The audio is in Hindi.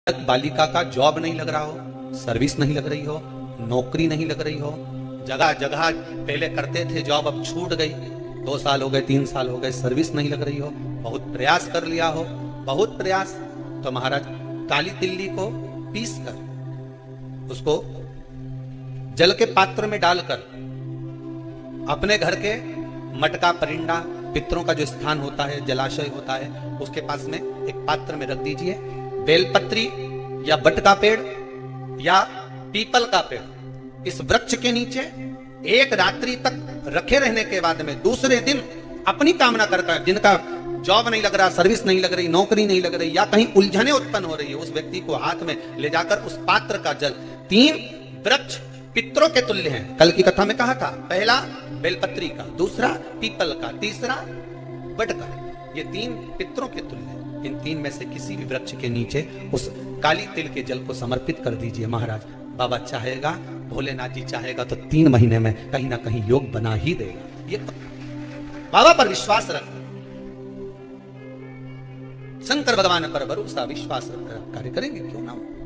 बालिका का जॉब नहीं लग रहा हो, सर्विस नहीं लग रही हो, नौकरी नहीं लग रही हो, जगह जगह पहले करते थे जॉब, अब छूट गई, 2 साल हो गए, 3 साल हो गए, सर्विस नहीं लग रही हो, बहुत प्रयास कर लिया हो, बहुत प्रयास, तो महाराज काली तिल्ली को पीस कर उसको जल के पात्र में डालकर अपने घर के मटका परिंडा पितरों का जो स्थान होता है, जलाशय होता है, उसके पास में एक पात्र में रख दीजिए। बेलपत्री या बट का पेड़ या पीपल का पेड़, इस वृक्ष के नीचे एक रात्रि तक रखे रहने के बाद में दूसरे दिन अपनी कामना करता है, जिनका जॉब नहीं लग रहा, सर्विस नहीं लग रही, नौकरी नहीं लग रही, या कहीं उलझने उत्पन्न हो रही है, उस व्यक्ति को हाथ में ले जाकर उस पात्र का जल, 3 वृक्ष पितरों के तुल्य हैं। कल की कथा में कहा था, पहला बेलपत्री का, दूसरा पीपल का, तीसरा बट का, ये 3 पितरों के तुल्य हैं। इन 3 में से किसी भी वृक्ष के नीचे उस काली तिल के जल को समर्पित कर दीजिए। महाराज बाबा चाहेगा, भोलेनाथ जी चाहेगा तो 3 महीने में कहीं ना कहीं योग बना ही देगा। ये बाबा पर विश्वास रख, शंकर भगवान पर भरोसा विश्वास रखकर आप कार्य करेंगे, क्यों ना हो।